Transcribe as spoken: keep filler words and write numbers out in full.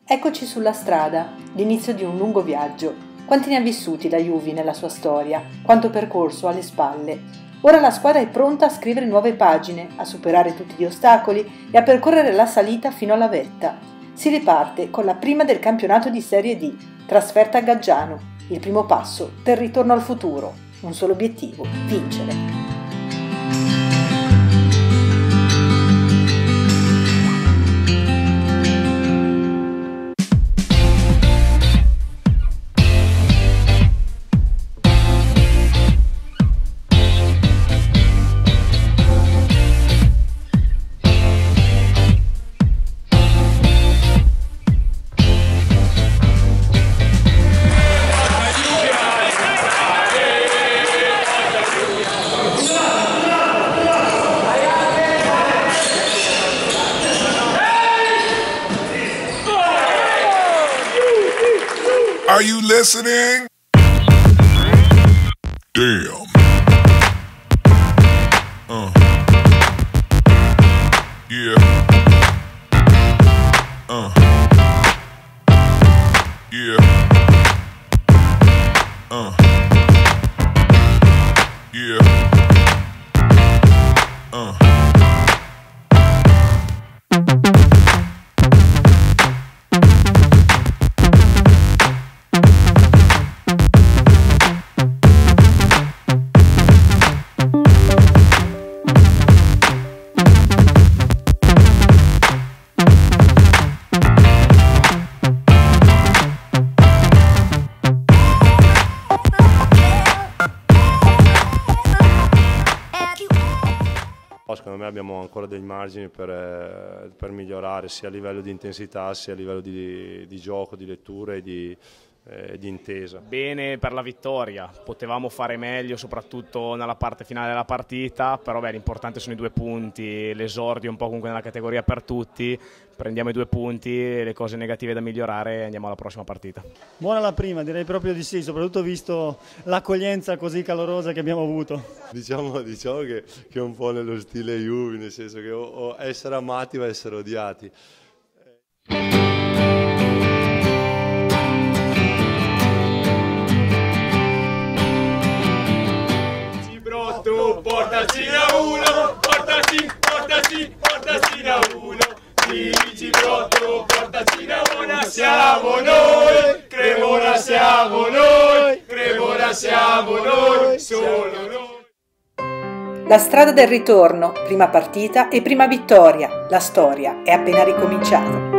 Eccoci sulla strada, l'inizio di un lungo viaggio. Quanti ne ha vissuti la Juve nella sua storia, quanto percorso alle spalle. Ora la squadra è pronta a scrivere nuove pagine, a superare tutti gli ostacoli e a percorrere la salita fino alla vetta. Si riparte con la prima del campionato di Serie D, trasferta a Gaggiano, il primo passo per il ritorno al futuro. Un solo obiettivo, vincere. Are you listening? Damn. Uh. Yeah. Uh. Yeah. Uh. Yeah. Uh. Secondo me abbiamo ancora dei margini per, per migliorare sia a livello di intensità sia a livello di, di gioco, di lettura e di, eh, di intesa. Bene per la vittoria, potevamo fare meglio soprattutto nella parte finale della partita, però l'importante sono i due punti, l'esordio un po' comunque nella categoria per tutti, prendiamo i due punti, le cose negative da migliorare e andiamo alla prossima partita. Buona la prima, direi proprio di sì, soprattutto visto l'accoglienza così calorosa che abbiamo avuto. Diciamo, diciamo che, che è un po' nello stile Juve, nel senso che o, o essere amati o essere odiati. Tu portaci a uno, portaci, portaci, portaci a uno. Dici brotto, portaci a una, siamo noi, Cremona siamo noi, Cremona siamo noi, solo noi. La strada del ritorno, prima partita e prima vittoria. La storia è appena ricominciata.